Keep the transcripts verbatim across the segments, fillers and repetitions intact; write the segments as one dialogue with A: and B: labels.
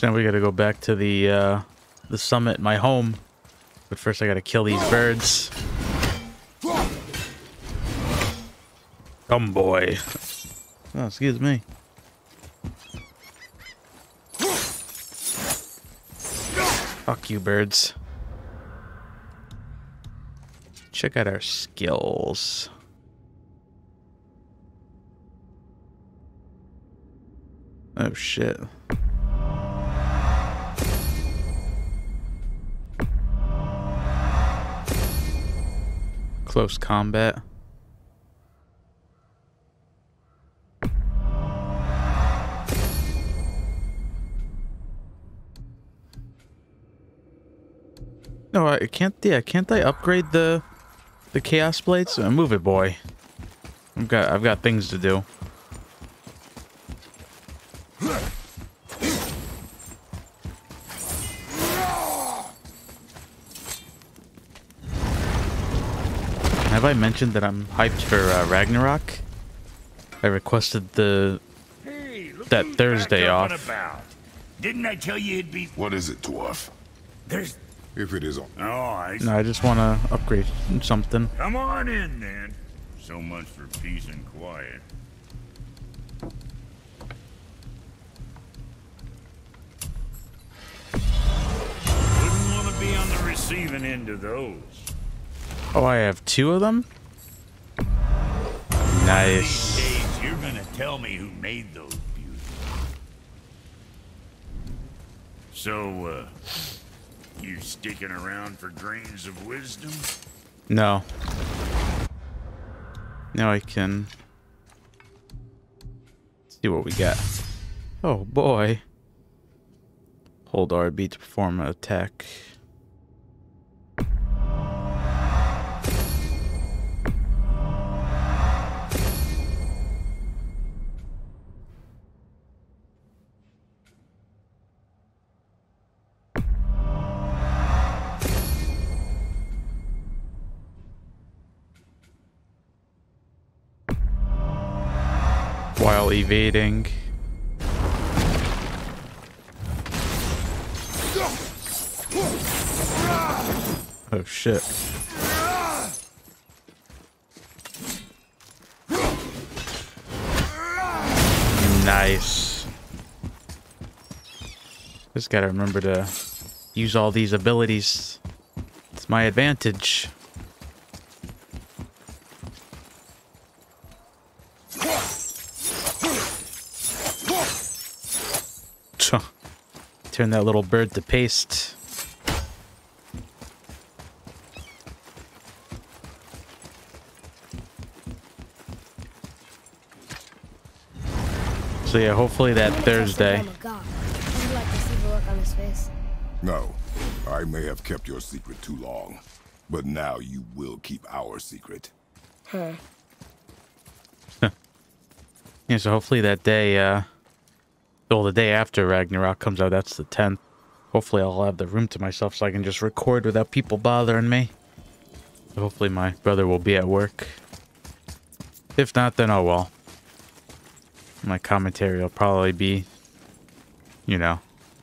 A: So now we gotta go back to the uh, the summit, my home. But first I gotta kill these birds. Come boy. Oh, excuse me. Fuck you, birds. Check out our skills. Oh shit. Close combat. No, I can't. Yeah, can't I upgrade the the chaos blades? Uh, move it, boy. I've got I've got things to do. Have I mentioned that I'm hyped for uh, Ragnarok? I requested the
B: hey,
A: that Thursday off.
B: About. Didn't I tell you it'd be?
C: What is it, dwarf?
B: There's.
C: If it is on.
B: Oh, I.
A: No, I just want to upgrade something.
B: Come on in, then. So much for peace and quiet. Wouldn't want to be on the receiving end of those.
A: Oh, I have two of them? Nice.
B: These days, you're gonna tell me who made those beauties. So, uh, you sticking around for grains of wisdom?
A: No. Now I can see what we got. Oh boy. Hold R B to perform an attack. While evading. Oh shit. Nice. Just gotta remember to use all these abilities. It's my advantage. Turn that little bird to paste. So yeah, hopefully that Thursday.
C: No, I may have kept your secret too long, but now you will keep our secret.
D: Huh.
A: Yeah, so hopefully that day, uh, well, the day after Ragnarok comes out, that's the tenth. Hopefully I'll have the room to myself so I can just record without people bothering me. Hopefully my brother will be at work. If not, then oh well. My commentary will probably be, you know,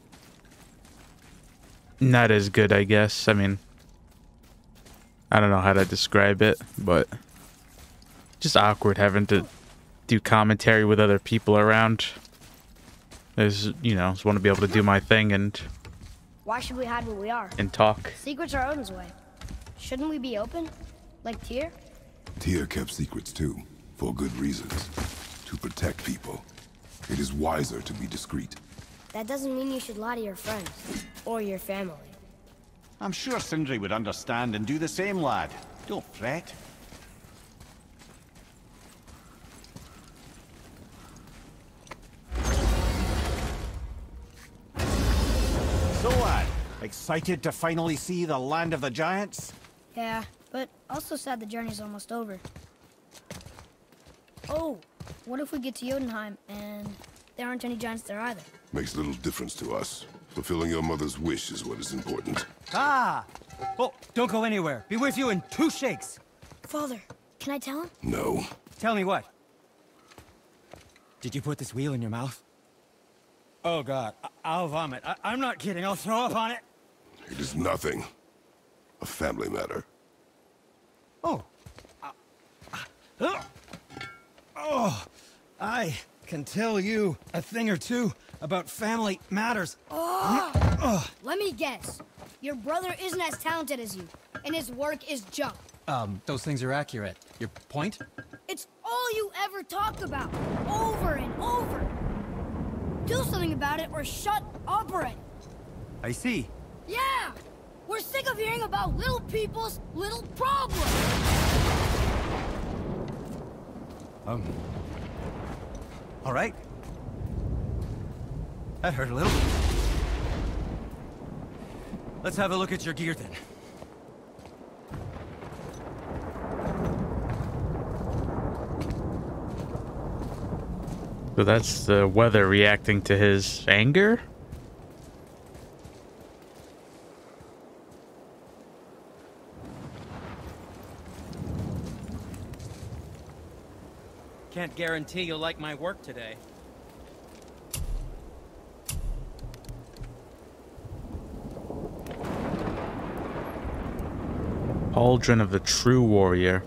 A: not as good, I guess. I mean, I don't know how to describe it, but just awkward having to do commentary with other people around. I just, you know, just want to be able to do my thing and...
D: Why should we hide what we are?
A: And talk.
D: Secrets are Odin's way. Shouldn't we be open? Like Tyr?
C: Tyr kept secrets too, for good reasons. To protect people. It is wiser to be discreet.
D: That doesn't mean you should lie to your friends. Or your family.
E: I'm sure Sindri would understand and do the same, lad. Don't fret. So, lad, excited to finally see the land of the giants?
D: Yeah, but also sad the journey's almost over. Oh, what if we get to Jotunheim and there aren't any giants there either?
C: Makes little difference to us. Fulfilling your mother's wish is what is important.
F: Ah! Oh, don't go anywhere. Be with you in two shakes.
D: Father, can I tell him?
C: No.
F: Tell me what? Did you put this wheel in your mouth? Oh, God. I I'll vomit. I I'm not kidding. I'll throw up on it.
C: It is nothing. A family matter.
F: Oh. Uh, uh, oh. I can tell you a thing or two about family matters.
D: Let me guess. Your brother isn't as talented as you, and his work is junk.
F: Um, those things are accurate. Your point?
D: It's all you ever talk about, over and over. Do something about it or shut up already.
F: I see.
D: Yeah! We're sick of hearing about little people's little problems.
F: Um. All right. That hurt a little. Let's have a look at your gear then.
A: So that's the weather reacting to his anger?
G: Can't guarantee you'll like my work today.
A: Pauldron of the True Warrior.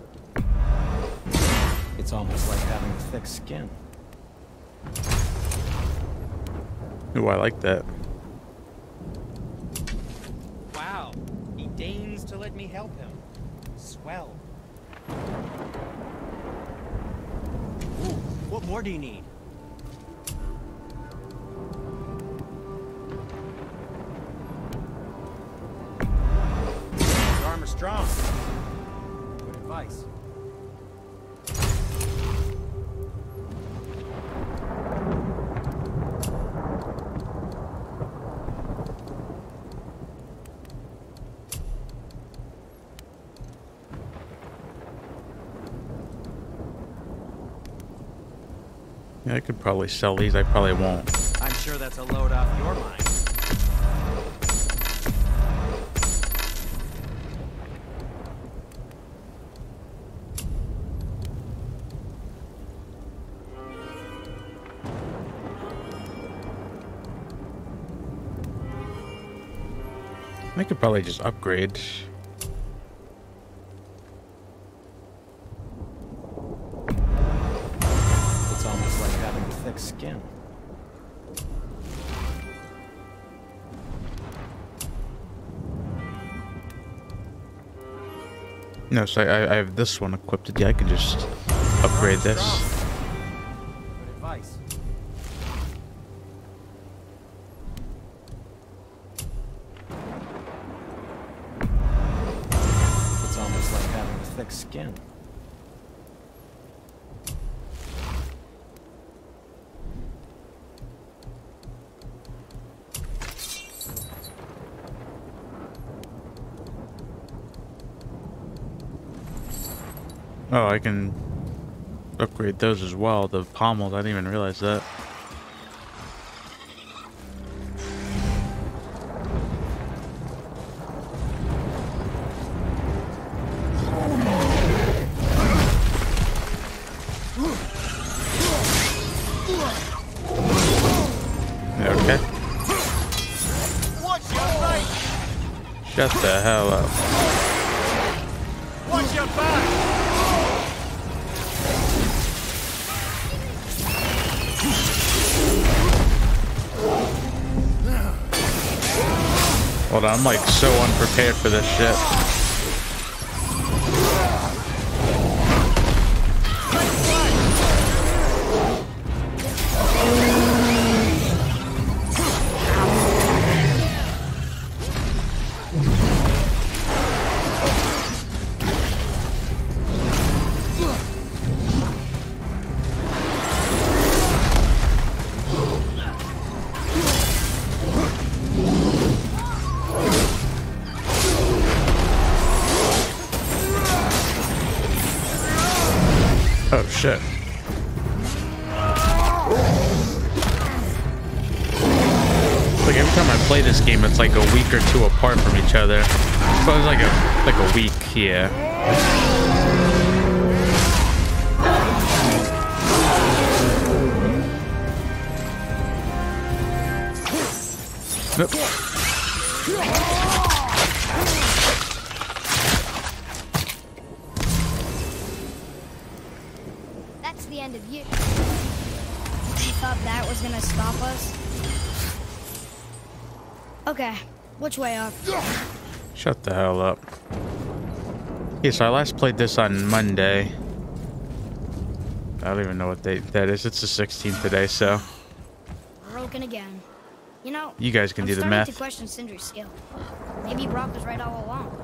F: It's almost like having thick skin.
A: Ooh, I like that.
G: Wow, he deigns to let me help him. Swell.
F: Ooh, what more do you need?
G: Your armor's strong.
F: Good advice.
A: Yeah, I could probably sell these. I probably won't.
G: I'm sure that's a load off your mind.
A: I could probably just upgrade.
F: It's almost like having thick skin.
A: No, so I, I have this one equipped. Yeah, I can just upgrade this.
F: Good advice. It's almost like having thick skin.
A: Oh, I can upgrade those as well. The pommels, I didn't even realize that. Okay.
E: Watch your right!
A: Shut the hell up.
E: Watch your back!
A: Hold on, I'm like so unprepared for this shit. Oh shit. Like every time I play this game, it's like a week or two apart from each other. So it's like a like a week here. Nope.
D: That's the end of you. You thought that was gonna stop us? Okay, which way up?
A: Shut the hell up. Yeah, so I last played this on Monday. I don't even know what date that is. It's the sixteenth today, so
D: Broken again. You know,
A: you guys can
D: I'm
A: do the
D: starting
A: math.
D: to question Sindri's skill. Maybe Brock was right all along.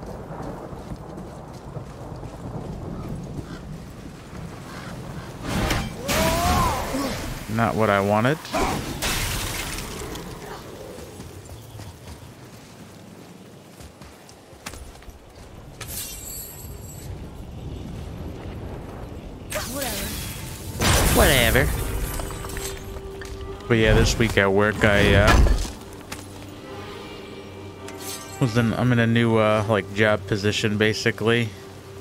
A: Not what I wanted.
D: Whatever.
A: Whatever. But yeah, this week at work, I uh, was in. I'm in a new uh, like job position, basically.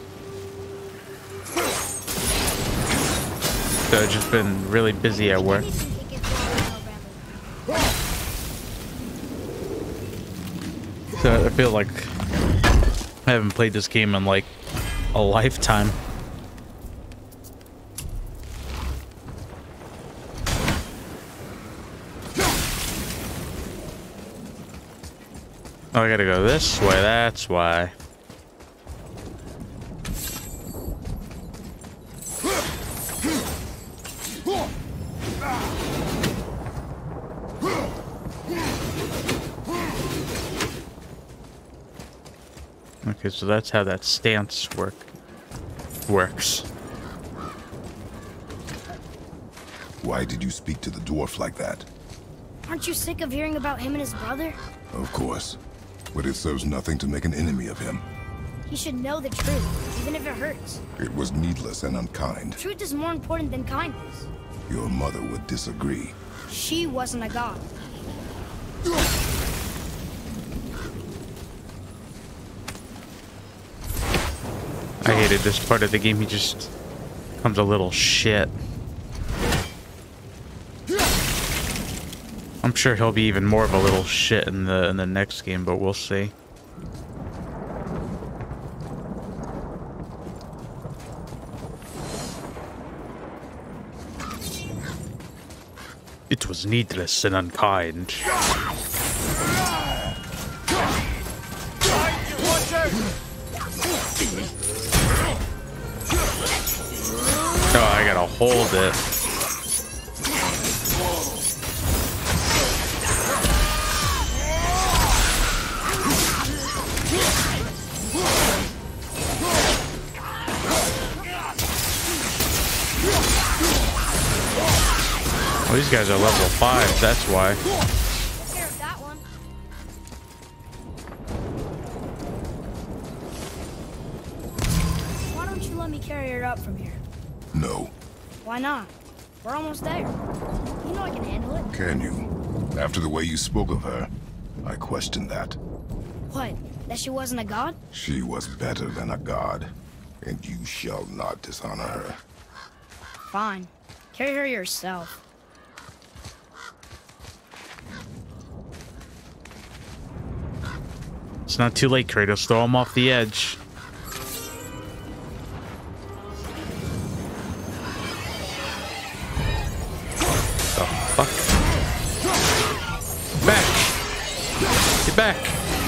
A: So I've just been really busy at work. So I feel like I haven't played this game in like a lifetime. Oh, I gotta go this way, that's why. Okay, so that's how that stance work works.
C: Why did you speak to the dwarf like that?
D: Aren't you sick of hearing about him and his brother?
C: Of course. But it serves nothing to make an enemy of him.
D: He should know the truth, even if it hurts.
C: It was needless and unkind.
D: Truth is more important than kindness.
C: Your mother would disagree.
D: She wasn't a god.
A: I hated this part of the game. He just becomes a little shit. I'm sure he'll be even more of a little shit in the in the next game, but we'll see. It was needless and unkind. Oh, I gotta hold it. Oh, these guys are level five, that's why.
D: Take care of that one. Why don't you let me carry her up from here?
C: No.
D: Why not? We're almost there. You know I can handle it.
C: Can you? After the way you spoke of her, I question that.
D: What? That she wasn't a god?
C: She was better than a god, and you shall not dishonor her.
D: Fine. Carry her yourself.
A: It's not too late, Kratos. Throw him off the edge. The fuck? Back! Get back!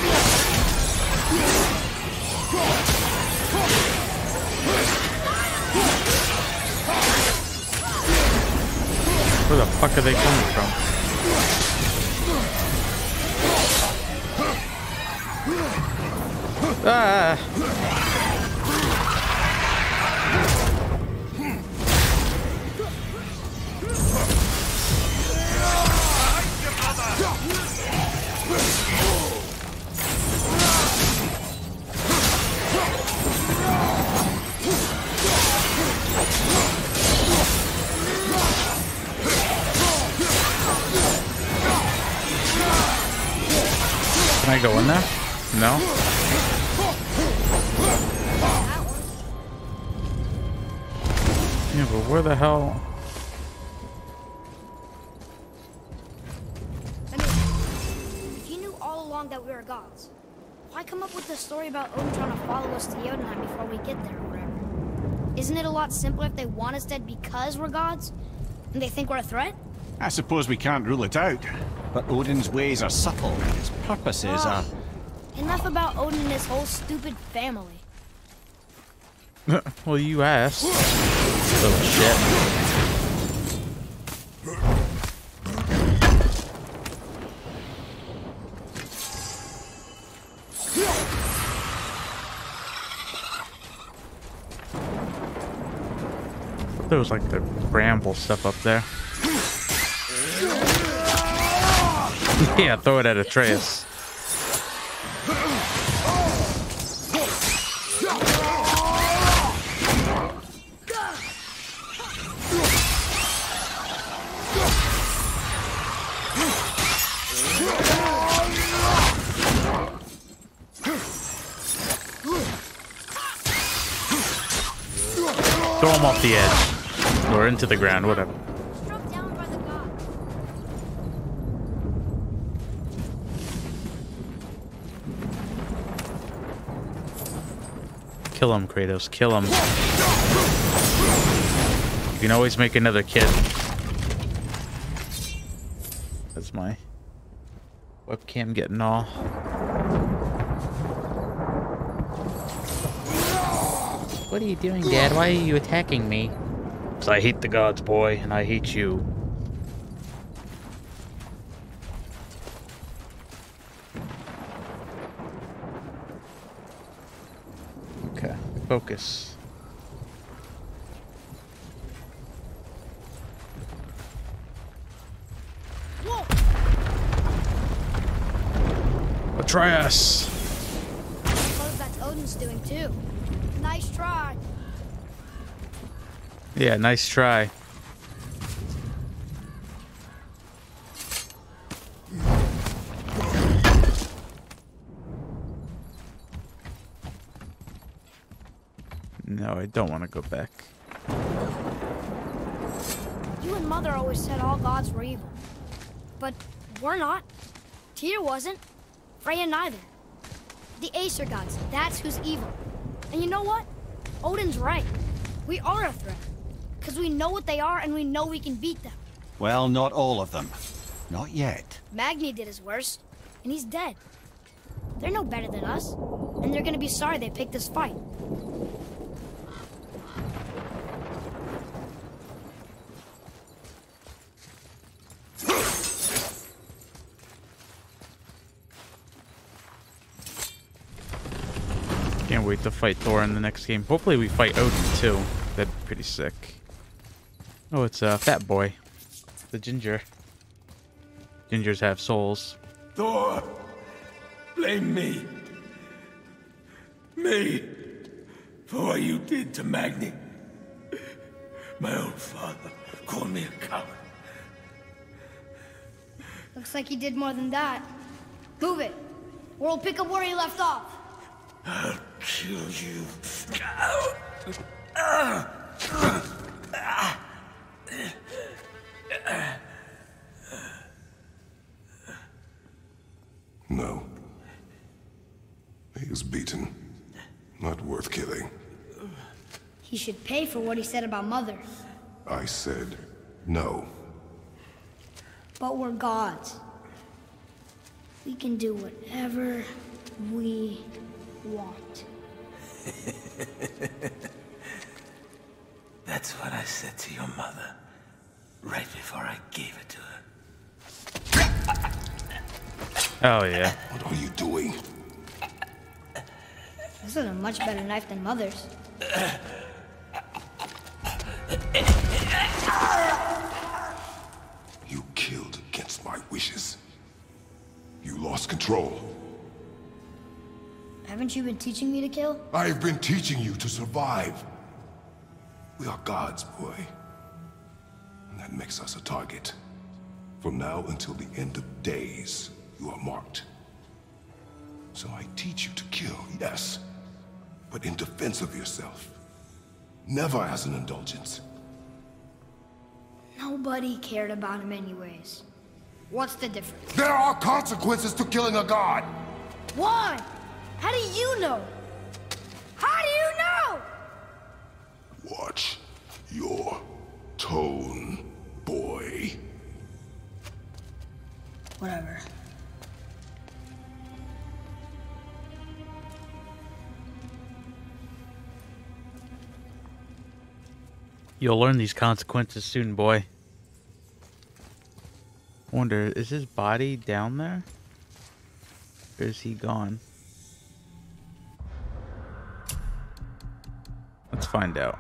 A: Where the fuck are they coming from? Ah! Can I go in there? No? Yeah, but where the hell?
D: I mean, if you along that we are gods. Why come up with this story about Odin trying to follow us to Jotunheim before we get there or whatever? Isn't it a lot simpler if they want us dead because we're gods? And they think we're a threat?
E: I suppose we can't rule it out. But Odin's ways are subtle, and his purposes are...
D: Enough about Odin and his whole stupid family.
A: Well, you asked. Little shit. There was like the bramble stuff up there. Yeah, throw it at Atreus. Throw him off the edge. Or into the ground, whatever.
D: Struck down by the gods.
A: Kill him, Kratos. Kill him. You can always make another kid. That's my webcam getting all. What are you doing, Dad? Why are you attacking me? Because I hate the gods, boy, and I hate you. Okay, focus.
D: Whoa!
A: Atreus!
D: I suppose that's Odin's doing too. Nice try.
A: Yeah, nice try. No, I don't want to go back.
D: You and Mother always said all gods were evil. But we're not. Tyr wasn't. Freya neither. The Aesir gods, that's who's evil. And you know what? Odin's right. We are a threat. Because we know what they are and we know we can beat them.
E: Well, not all of them. Not yet.
D: Magni did his worst, and he's dead. They're no better than us, and they're gonna be sorry they picked this fight.
A: Can't wait to fight Thor in the next game. Hopefully we fight Odin too. That'd be pretty sick. Oh, it's a uh, fat boy. The ginger. Gingers have souls.
H: Thor, blame me. Me. For what you did to Magni. My own father called me a coward.
D: Looks like he did more than that. Move it, or we'll pick up where he left off.
H: I'll kill you.
C: No. He is beaten. Not worth killing.
D: He should pay for what he said about Mother.
C: I said no.
D: But we're gods. We can do whatever we want.
H: That's what I said to your mother, right before I gave it to her.
A: Oh yeah.
C: What are you doing?
D: This is a much better knife than Mother's.
C: You killed against my wishes. You lost control.
D: Haven't you been teaching me to kill?
C: I've been teaching you to survive. We are gods, boy. And that makes us a target. From now until the end of days, you are marked. So I teach you to kill, yes, but in defense of yourself. Never as an indulgence.
D: Nobody cared about him anyways. What's the difference?
C: There are consequences to killing a god!
D: Why? How do you know? How do you know?
C: Watch your tone, boy.
D: Whatever.
A: You'll learn these consequences soon, boy. Wonder, is his body down there? Or is he gone? Let's find out.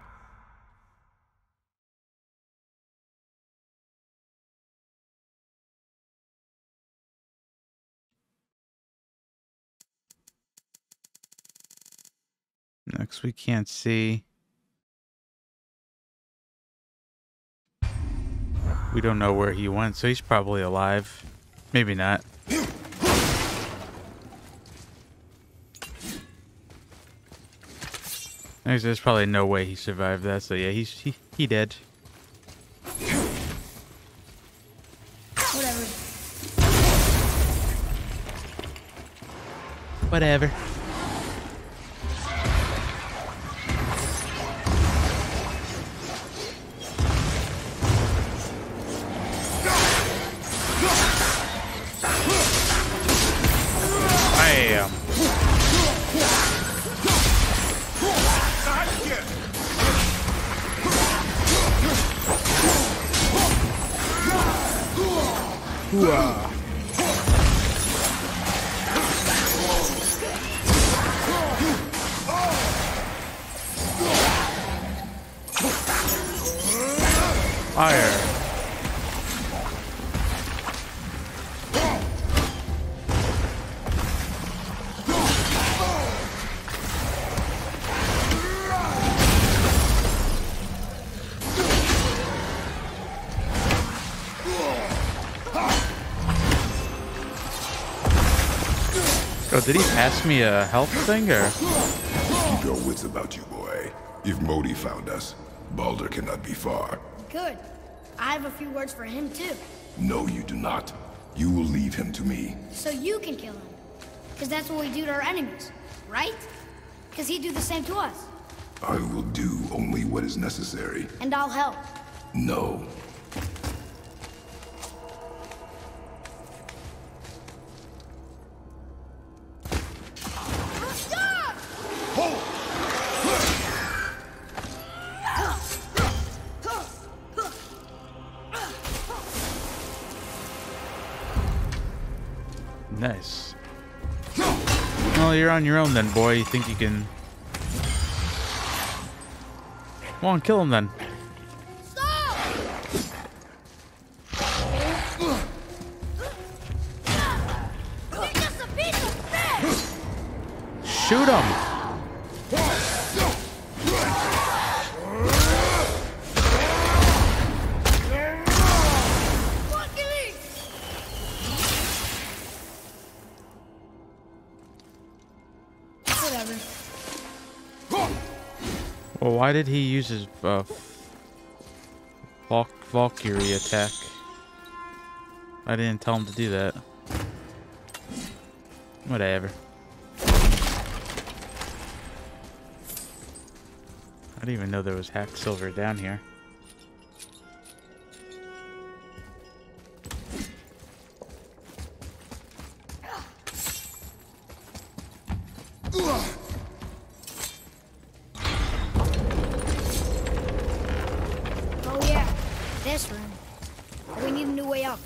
A: Next, we can't see. We don't know where he went, so he's probably alive. Maybe not. There's, there's probably no way he survived that, so yeah, he's he, he dead.
D: Whatever.
A: Whatever. Bam. Hooah. Fire. Oh, did he pass me a health thing, or?
C: Keep your wits about you, boy. If Modi found us, Baldur cannot be far.
D: Good. I have a few words for him, too.
C: No, you do not. You will leave him to me.
D: So you can kill him. Because that's what we do to our enemies, right? Because he'd do the same to us.
C: I will do only what is necessary.
D: And I'll help.
C: No.
A: Nice. Well, you're on your own then, boy. You think you can... Come on, kill him then.
D: Stop! You're just a piece of fish!
A: Shoot him!
D: Whatever.
A: Well, why did he use his uh, Valk Valkyrie attack? I didn't tell him to do that. Whatever. I didn't even know there was hack silver down here.
D: Oh yeah, this room. But we need a new way up.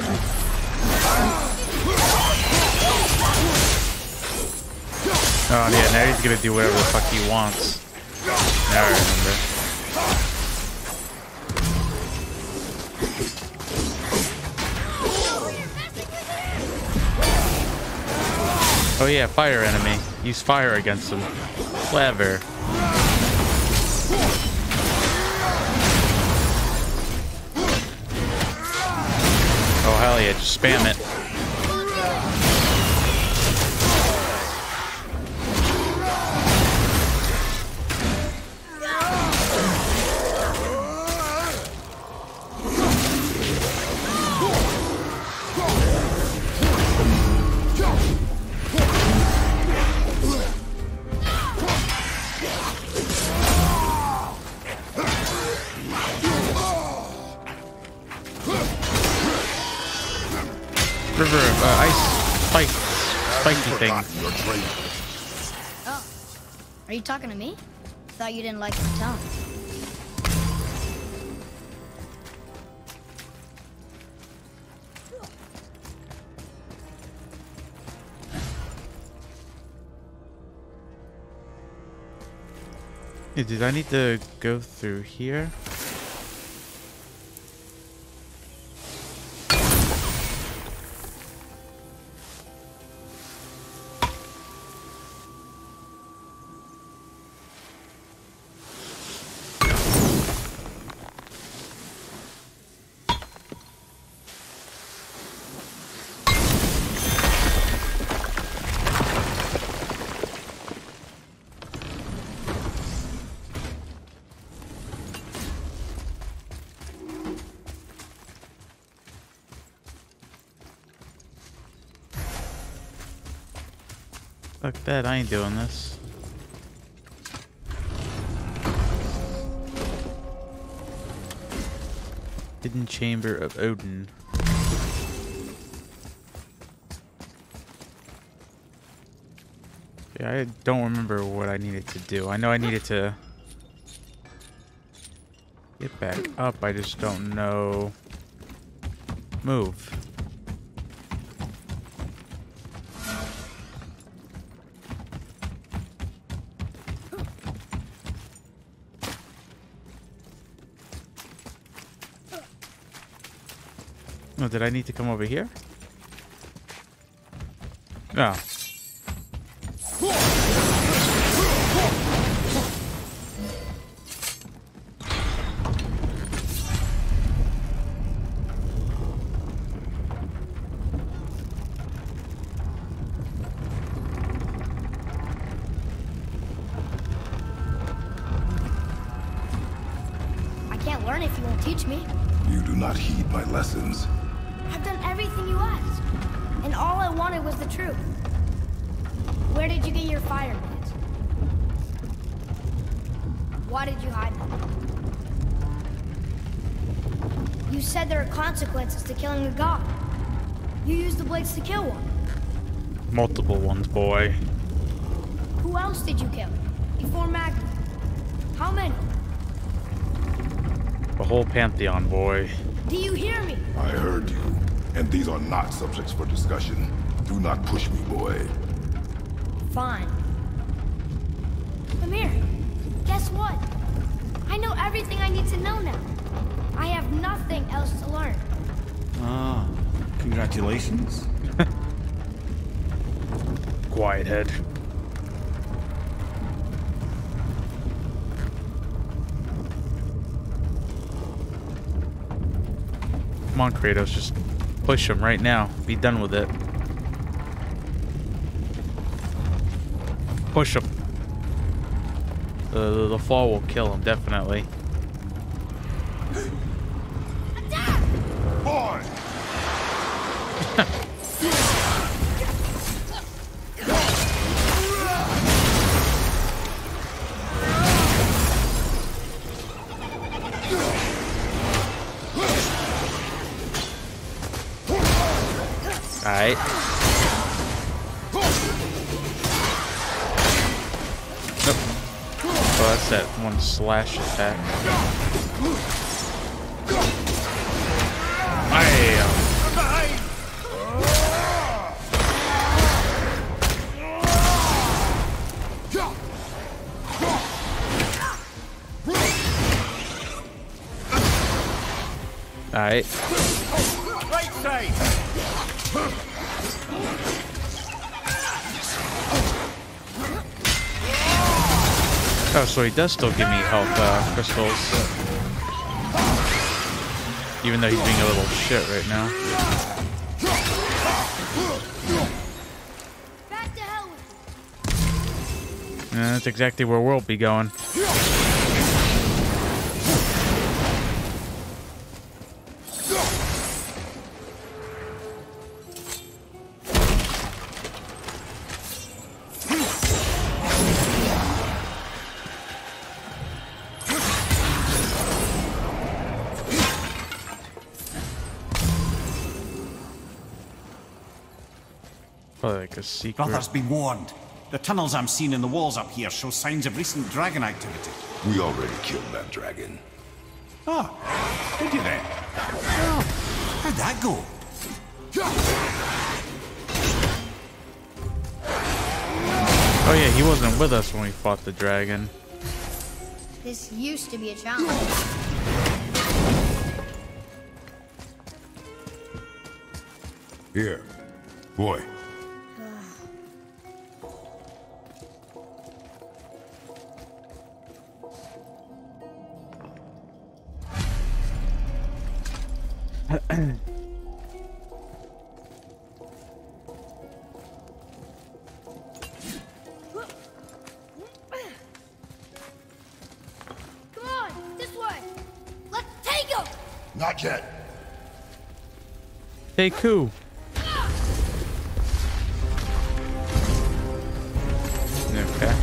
A: Oh yeah, now he's gonna do whatever the fuck he wants. Now I remember. Oh yeah, fire enemy. Use fire against him. Clever. Oh hell yeah, just spam it. river of uh, ice spike, spiky thing.
D: Oh, are you talking to me? Thought you didn't like my tone.
A: Hey, did I need to go through here? Fuck that, I ain't doing this. Hidden Chamber of Odin. Yeah, I don't remember what I needed to do. I know I needed to get back up, I just don't know. Move. Oh, did I need to come over here? No.
D: I can't learn if you won't teach me.
C: You do not heed my lessons.
D: I've done everything you asked, and all I wanted was the truth. Where did you get your fire pits? Why did you hide them? You said there are consequences to killing a god. You used the blades to kill one.
A: Multiple ones, boy.
D: Who else did you kill before Magni? How many?
A: The whole pantheon, boy.
D: Do you hear me?
C: I heard you, and these are not subjects for discussion. Do not push me, boy.
D: Fine. Amir, guess what? I know everything I need to know now. I have nothing else to learn.
E: Ah, congratulations.
A: Quiet head. Come on, Kratos, just push him right now. Be done with it. Push him. The, the fall will kill him, definitely.
C: Boy!
A: Alright. Nope. Oh, that's that one slash attack. Bam! Alright.
E: Right side.
A: Oh, so he does still give me health uh, crystals. Even though he's being a little shit right now.
D: Back to hell with you.
A: Yeah, that's exactly where we'll be going. Probably like a secret.
E: Brothers, be warned. The tunnels I'm seeing in the walls up here show signs of recent dragon activity.
C: We already killed that dragon.
E: Oh, did you then? Oh, how'd that go?
A: Oh yeah, he wasn't with us when we fought the dragon.
D: This used to be a challenge.
C: Here. Boy.
D: Come on, this way. Let's take him.
C: Not yet.
A: Hey, Koo. Okay.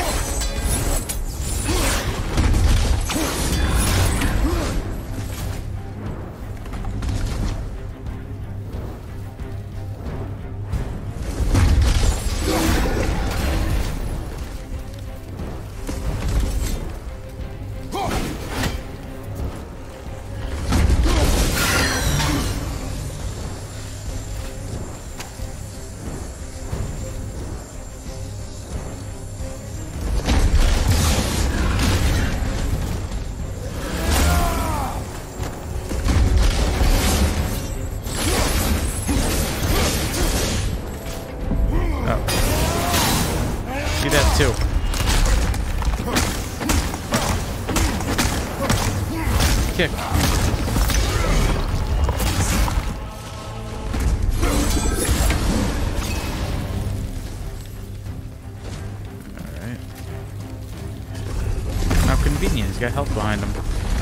A: Too. Kick. Alright. How convenient, he's got health behind him.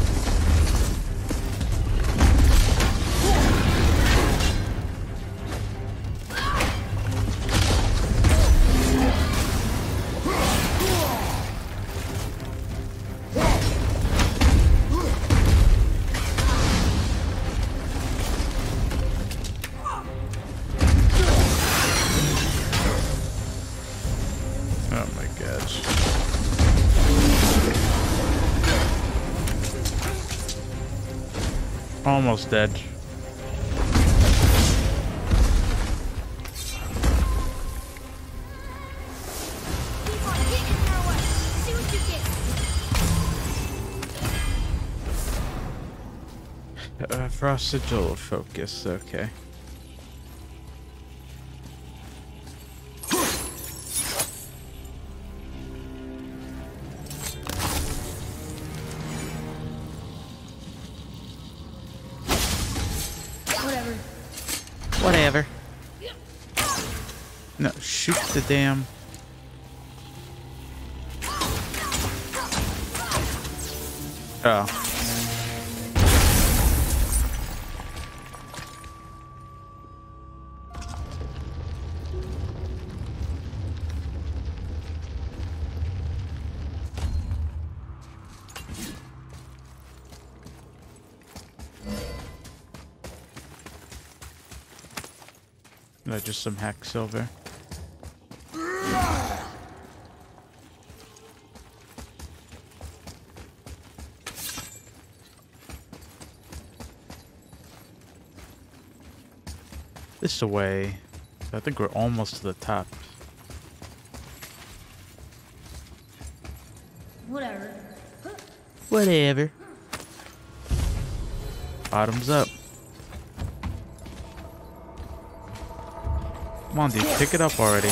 A: Almost dead.
D: Keep on getting in our way. See what you get.
A: Uh, Frost Sigil focus, okay.
D: Whatever.
A: Whatever. No, shoot the damn. Oh. No, just some hack silver. This way. I think we're almost to the top.
D: Whatever.
A: Whatever. Bottoms up. Come on, dude, pick it up already.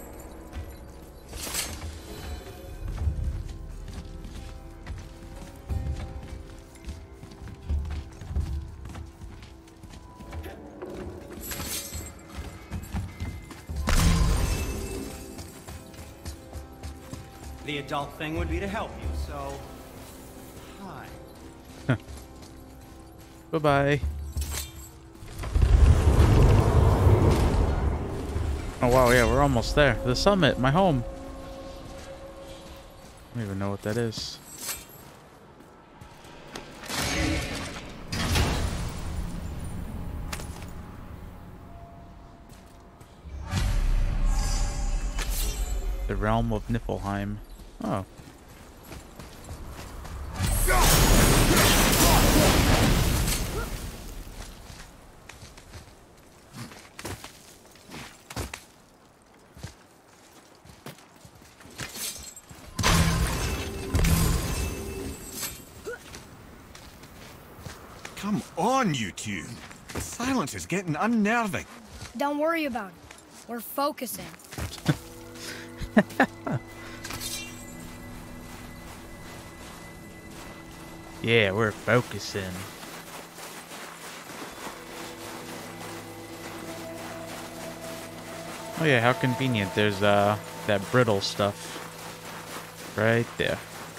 G: The adult thing would be to help you, so... Hi.
A: Bye-bye. Oh wow, yeah, we're almost there. The summit, my home. I don't even know what that is. The realm of Niflheim. Oh.
E: Come on, you two. The silence is getting unnerving.
D: Don't worry about it. We're focusing.
A: Yeah, we're focusing. Oh yeah, how convenient. There's uh that brittle stuff right there.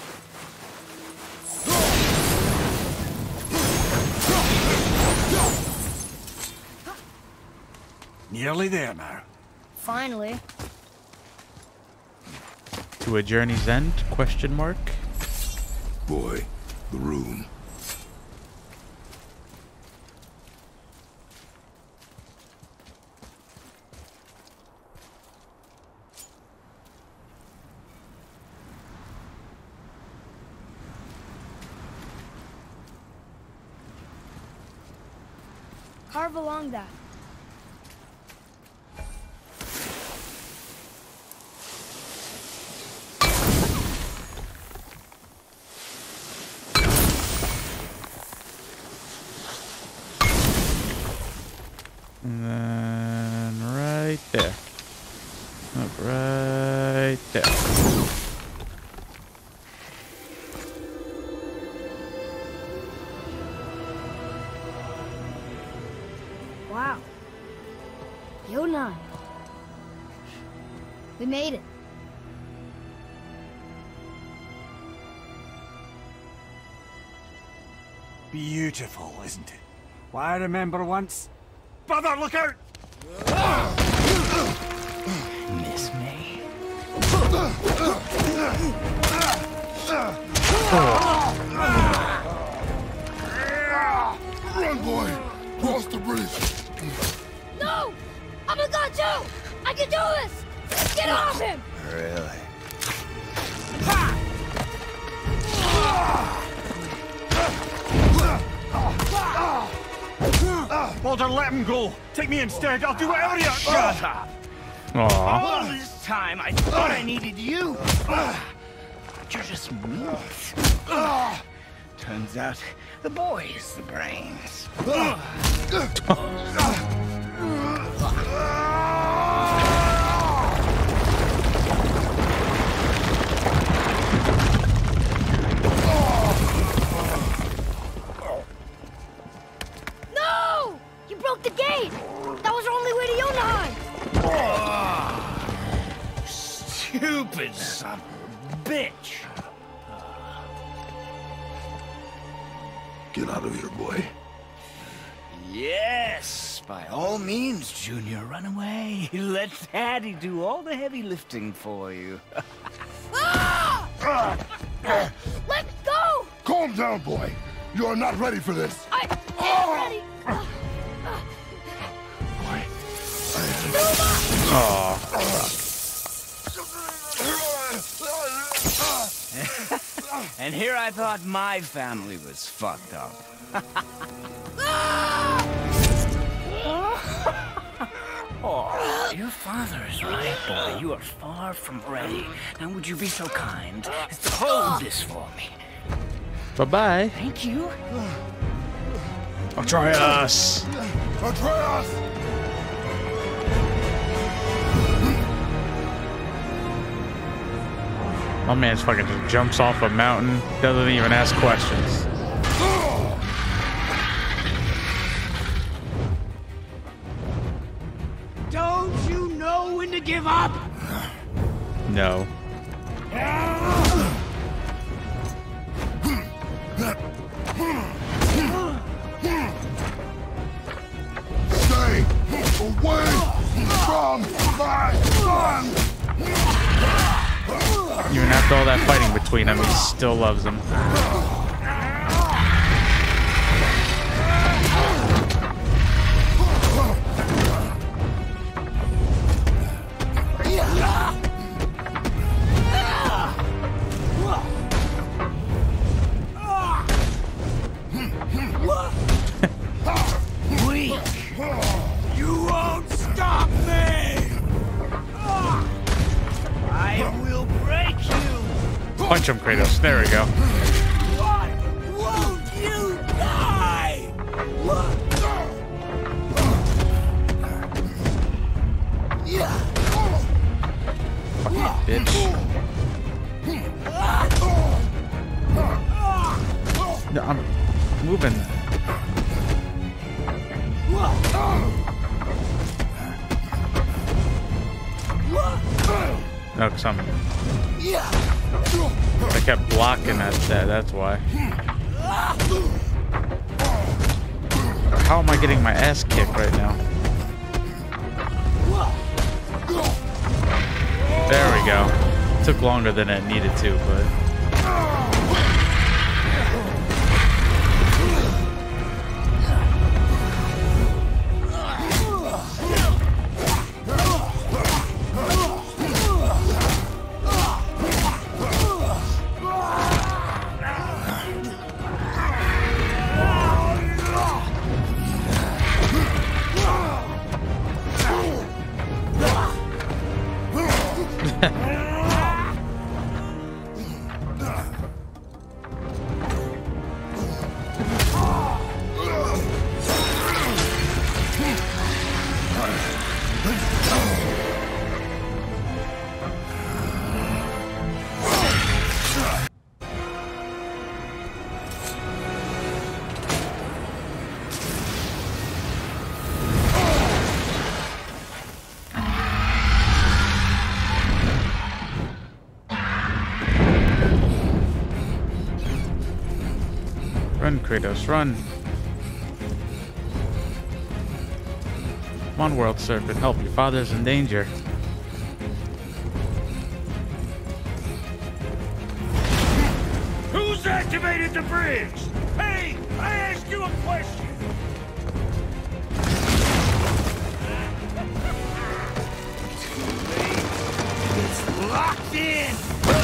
E: Nearly there now.
D: Finally.
A: To a journey's end? Question mark.
C: Boy, the rune.
D: Carve along that.
A: And then right there. Up right there.
D: Wow. Yonai. We made it.
E: Beautiful, isn't it? Why, I remember once. Brother, look out!
H: Miss me?
C: Run, boy! Cross the bridge!
D: No! I'm a god too! I can do this! Get off him!
H: Really?
E: Baldur, let him go! Take me instead, I'll do whatever you... Shut up!
A: Aww.
H: All this time, I thought I needed you. But you're just meat. Turns out, the boy is the brains.
D: No! You broke the gate! That was our only way to Yonai!
H: Stupid son of a bitch.
C: Get out of here, boy.
H: Yes, by all means, Junior, run away. Let Daddy do all the heavy lifting for you.
D: Ah! Let go!
C: Calm down, boy. You are not ready for this.
D: I am ready!
A: Aww.
H: And here I thought my family was fucked up. Oh, your father is right, boy. You are far from ready. Now would you be so kind as to hold this for me?
A: Bye-bye.
H: Thank you.
A: Atreus!
C: Atreus!
A: My man's fucking just jumps off a mountain, doesn't even ask questions.
H: Don't you know when to give up?
A: No.
C: Stay away from my son!
A: Even after all that fighting between them, he still loves them. Punch him, Kratos. There we go.
H: Why won't you die?
A: Fucking bitch. No, I'm moving. No, because I'm... I kept blocking that, that, that's why. How am I getting my ass kicked right now? There we go. Took longer than it needed to, but... Run, Kratos, run. Come on, World Serpent, help. Your father's in danger.
B: Who's activated the bridge? Hey, I asked you a question.
H: It's locked in.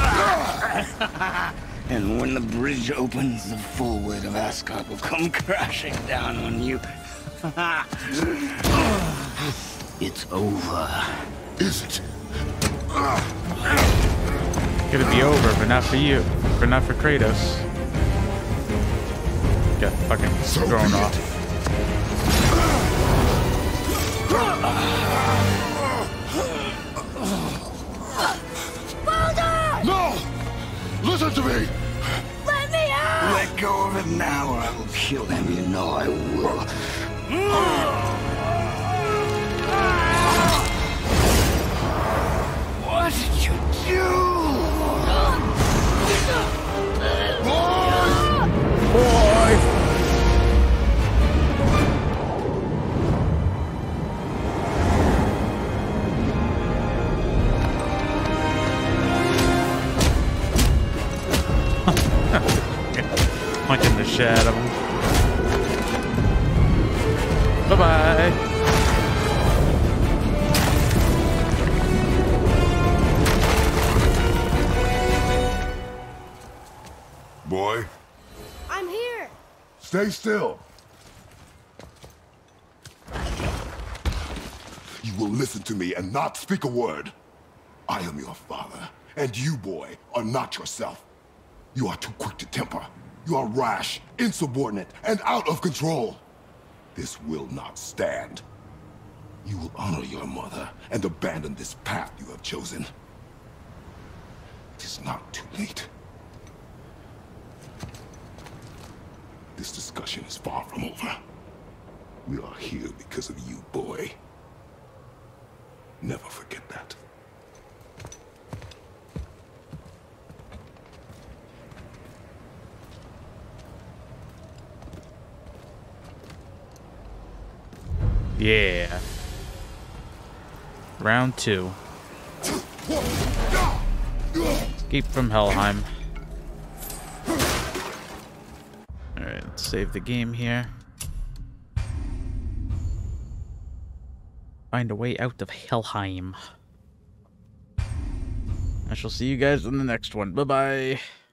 H: And when the bridge opens, the full weight of Asgard will come crashing down on you. It's over.
C: Is it?
A: Gonna be over, but not for you. But not for Kratos. Got fucking thrown off.
C: No! Listen to me!
D: Let me out!
H: Let go of it now, or I will kill him. You know I will. What did you do?
A: Boy! Punching the shit out of him. Bye-bye.
C: Boy,
D: I'm here.
C: stay still. You will listen to me and not speak a word. I am your father, and you, boy, are not yourself. You are too quick to temper. You are rash, insubordinate, and out of control. This will not stand. You will honor your mother and abandon this path you have chosen. It is not too late. This discussion is far from over. We are here because of you, boy. Never forget that.
A: Yeah. Round two. Escape from Helheim. Alright, let's save the game here. Find a way out of Helheim. I shall see you guys in the next one. Bye-bye.